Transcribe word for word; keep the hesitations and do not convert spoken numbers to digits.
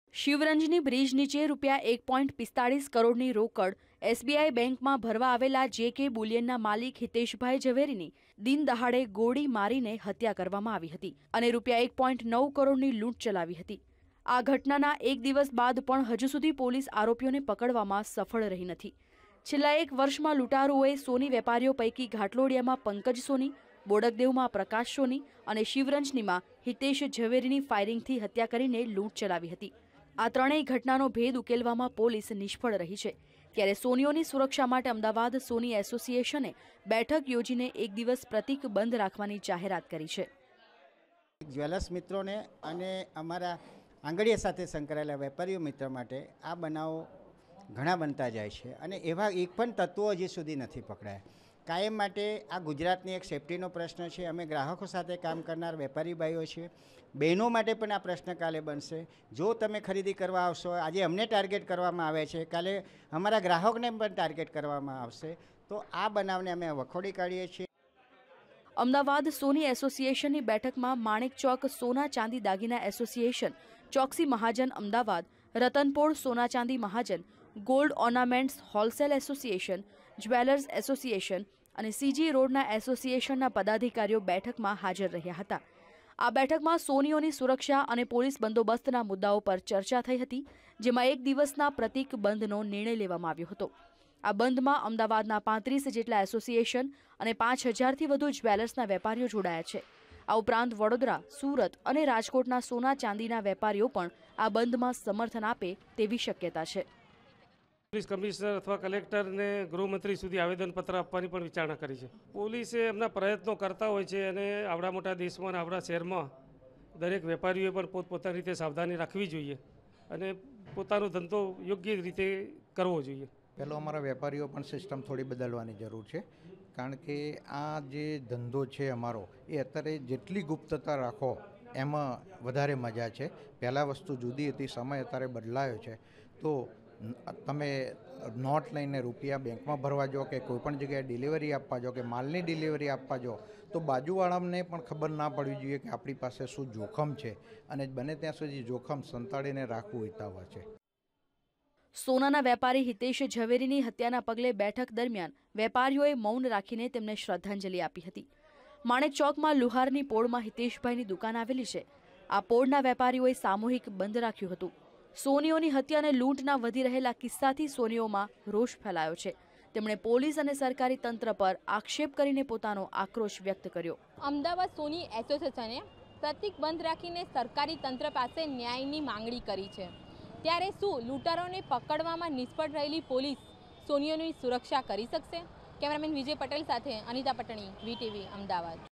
Shivranjani bridge નીચે રૂપિયા એક પોઈન્ટ પિસ્તાળીસ કરોડની રોકડ એસબીઆઈ બેંકમાં ભરવા આવેલા જે કે બુલિયનના માલિક હિતેશભાઈ ઝવેરીની દિન દહાડે ગોળી મારીને હત્યા કરવામાં આવી હતી અને રૂપિયા એક પોઈન્ટ નવ કરોડની લૂંટ ચલાવી હતી. આ ઘટનાના એક દિવસ બાદ પણ હજુ સુધી પોલીસ આરોપીઓને પકડવામાં સફળ રહી નથી. છેલ્લા એક વર્ષમાં લૂંટારુઓએ સોની વેપારીઓ પૈકી ઘાટલોડિયામાં પંકજ સોની, બોડકદેવમાં પ્રકાશ સોની અને શિવરંજનીમાં હિતેશ ઝવેરીની ફાયરિંગથી હત્યા કરીને લૂંટ ચલાવી હતી. આ ત્રણેય ઘટનાનો ભેદ ઉકેલવામાં પોલીસ નિષ્ફળ રહી છે. ત્યારે સોનીઓની સુરક્ષા માટે અમદાવાદ સોની એસોસિએશને બેઠક યોજીને એક દિવસ પ્રતીક બંધ રાખવાની જાહેરાત કરી છે. જ્વેલર્સ મિત્રોને અને અમારા આંગળીયા સાથે સંકળાયેલા વેપારીઓ મિત્ર માટે આ બનાવો ઘણા બનતા જાય છે અને એવા એક પણ તત્વો હજી સુધી નથી પકડાયા. કાયમ માટે આ ગુજરાતની એક સેફટીનો પ્રશ્ન છે. અમે ગ્રાહકો સાથે કામ કરનાર વેપારી ભાઈઓ છીએ. બહેનો માટે પણ આ પ્રશ્ન કાલે બનશે. જો તમે ખરીદી કરવા આવશો, આજે અમને ટાર્ગેટ કરવામાં આવે છે, કાલે અમારા ગ્રાહકને પણ ટાર્ગેટ કરવામાં આવશે, તો આ બનાવને અમે વખોડી કાઢીએ છીએ. અમદાવાદ સોની એસોસિએશનની બેઠકમાં માણેક ચોક સોના ચાંદી દાગીના એસોસિએશન, ચોકસી મહાજન અમદાવાદ, રતનપોળ સોના ચાંદી મહાજન, gold ornaments wholesale association, jewellers association અને સીજી રોડના એસોસિએશનના પદાધિકારીઓ બેઠકમાં હાજર રહ્યા હતા. આ બેઠકમાં સોનીઓની સુરક્ષા અને પોલીસ બંદોબસ્તના મુદ્દાઓ પર ચર્ચા થઈ હતી, જેમાં એક દિવસના પ્રતીક બંધનો નિર્ણય લેવામાં આવ્યો હતો. આ બંધમાં અમદાવાદના પાંત્રીસ જેટલા એસોસિએશન અને પાંચ હજારથી વધુ જ્વેલર્સના વેપારીઓ જોડાયા છે. આ ઉપરાંત વડોદરા, સુરત અને રાજકોટના સોના ચાંદીના વેપારીઓ પણ આ બંધમાં સમર્થન આપે તેવી શક્યતા છે. પોલીસ કમિશનર અથવા કલેક્ટરને ગૃહમંત્રી સુધી આવેદનપત્ર આપવાની પણ વિચારણા કરી છે. પોલીસે એમના પ્રયત્નો કરતા હોય છે અને આવડા મોટા દેશમાં અને આવડા શહેરમાં દરેક વેપારીઓએ પણ પોતપોતાની રીતે સાવધાની રાખવી જોઈએ અને પોતાનો ધંધો યોગ્ય રીતે કરવો જોઈએ. પહેલો અમારા વેપારીઓ પણ સિસ્ટમ થોડી બદલવાની જરૂર છે, કારણ કે આ જે ધંધો છે અમારો એ અત્યારે જેટલી ગુપ્તતા રાખો એમાં વધારે મજા છે. પહેલાં વસ્તુ જુદી હતી, સમય અત્યારે બદલાયો છે. તો તમે નોટ લઈને રૂપિયા બેંકમાં ભરવા જાઓ કે કોઈપણ જગ્યાએ ડિલિવરી આપવા જાઓ કે માલની ડિલિવરી આપવા જાઓ તો બાજુવાળાને પણ ખબર ના પડવી જોઈએ કે આપણી પાસે શું જોખમ છે અને બને ત્યાં સુધી જોખમ સંતાડીને રાખવું હિતાવહ છે. સોનાના વેપારી હિતેશ ઝવેરીની હત્યાના પગલે બેઠક દરમિયાન વેપારીઓએ મૌન રાખીને તેમને શ્રદ્ધાંજલિ આપી હતી. માણેક ચોકમાં લુહારની પોળમાં હિતેશભાઈની દુકાન આવેલી છે. આ પોળના વેપારીઓએ સામૂહિક બંધ રાખ્યું હતું. સોનીઓની હત્યા અને લૂંટના વધી રહેલા કિસ્સાથી સોનીઓમાં રોષ ફેલાયો છે. તેમણે પોલીસ અને સરકારી તંત્ર પર આક્ષેપ કરીને પોતાનો આક્રોશ વ્યક્ત કર્યો. અમદાવાદ સોની એસોસિએશને પ્રતીક બંધ રાખીને સરકારી તંત્ર પાસે ન્યાયની માંગણી કરી છે. ત્યારે શું લૂંટારોને પકડવામાં નિષ્ફળ રહેલી પોલીસ સોનીઓની સુરક્ષા કરી શકશે? કેમેરામેન વિજય પટેલ સાથે અનિતા પટણી, વીટીવી અમદાવાદ.